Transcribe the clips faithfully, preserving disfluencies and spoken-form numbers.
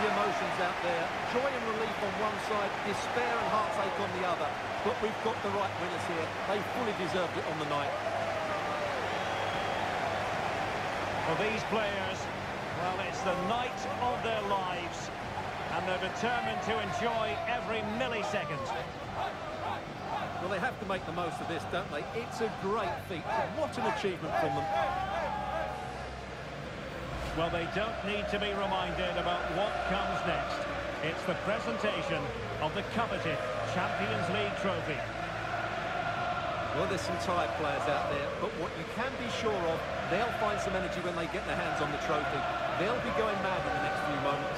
the emotions out there. Joy and relief on one side, despair and heartache on the other. But we've got the right winners here. They fully deserved it on the night. For these players, well, it's the night of their lives, and they're determined to enjoy every millisecond. Well, they have to make the most of this, don't they? It's a great feat. What an achievement from them. Well, they don't need to be reminded about what comes next. It's the presentation of the coveted Champions League trophy. Well, there's some tired players out there, but what you can be sure of, they'll find some energy when they get their hands on the trophy. They'll be going mad in the next few moments.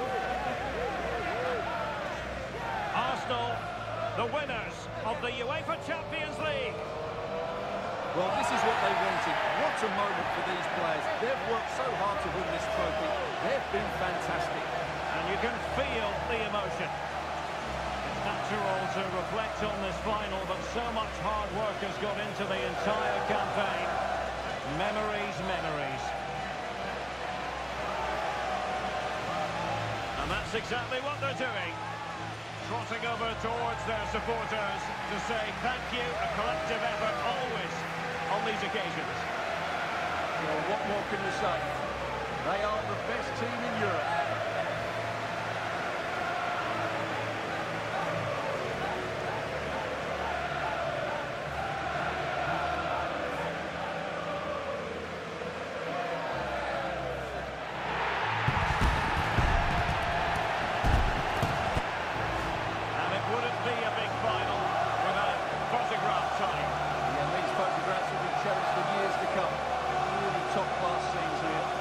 Arsenal, the winners of the UEFA Champions League. Well, this is what they wanted. What a moment for these players. They've worked so hard to win this trophy. They've been fantastic. And you can feel the emotion. It's natural to reflect on this final, but so much hard work has gone into the entire campaign. Memories, memories. And that's exactly what they're doing. Trotting over towards their supporters to say thank you, a collective effort always on these occasions. Well, what more can you say? They are the best team in Europe. Photographs will be cherished for years to come. Really top-class scenes here.